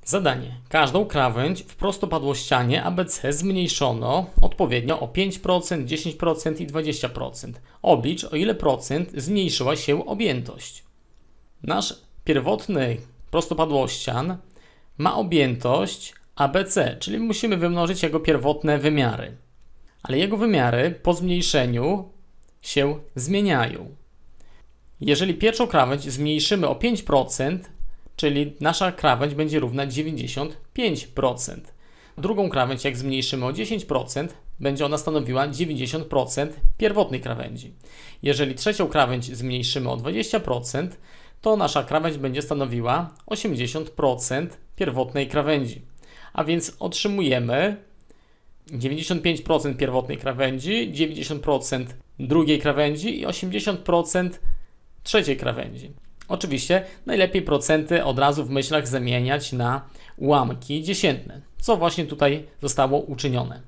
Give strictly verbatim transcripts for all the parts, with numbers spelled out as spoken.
Zadanie. Każdą krawędź w prostopadłościanie A B C zmniejszono odpowiednio o pięć procent, dziesięć procent i dwadzieścia procent. Oblicz, o ile procent zmniejszyła się objętość. Nasz pierwotny prostopadłościan ma objętość A B C, czyli musimy wymnożyć jego pierwotne wymiary. Ale jego wymiary po zmniejszeniu się zmieniają. Jeżeli pierwszą krawędź zmniejszymy o pięć procent, czyli nasza krawędź będzie równa dziewięćdziesiąt pięć procent. Drugą krawędź, jak zmniejszymy o dziesięć procent, będzie ona stanowiła dziewięćdziesiąt procent pierwotnej krawędzi. Jeżeli trzecią krawędź zmniejszymy o dwadzieścia procent, to nasza krawędź będzie stanowiła osiemdziesiąt procent pierwotnej krawędzi. A więc otrzymujemy dziewięćdziesiąt pięć procent pierwotnej krawędzi, dziewięćdziesiąt procent drugiej krawędzi i osiemdziesiąt procent trzeciej krawędzi. Oczywiście najlepiej procenty od razu w myślach zamieniać na ułamki dziesiętne, co właśnie tutaj zostało uczynione.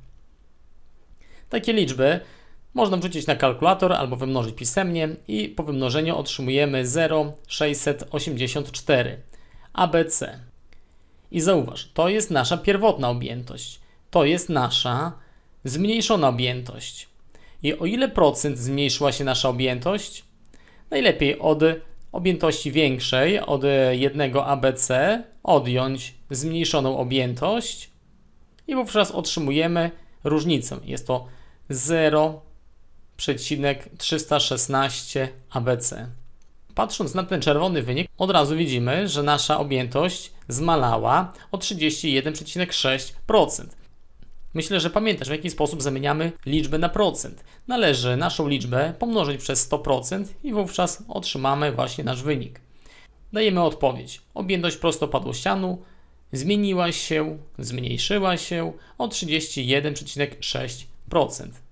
Takie liczby można wrzucić na kalkulator albo wymnożyć pisemnie i po wymnożeniu otrzymujemy zero przecinek sześćset osiemdziesiąt cztery A B C. I zauważ, to jest nasza pierwotna objętość, to jest nasza zmniejszona objętość. I o ile procent zmniejszyła się nasza objętość? Najlepiej od objętości większej, od jednego A B C, odjąć zmniejszoną objętość i wówczas otrzymujemy różnicę. Jest to zero przecinek trzysta szesnaście A B C. Patrząc na ten czerwony wynik, od razu widzimy, że nasza objętość zmalała o trzydzieści jeden przecinek sześć procent. Myślę, że pamiętasz, w jaki sposób zamieniamy liczbę na procent. Należy naszą liczbę pomnożyć przez sto procent i wówczas otrzymamy właśnie nasz wynik. Dajemy odpowiedź. Objętość prostopadłościanu zmieniła się, zmniejszyła się o trzydzieści jeden przecinek sześć procent.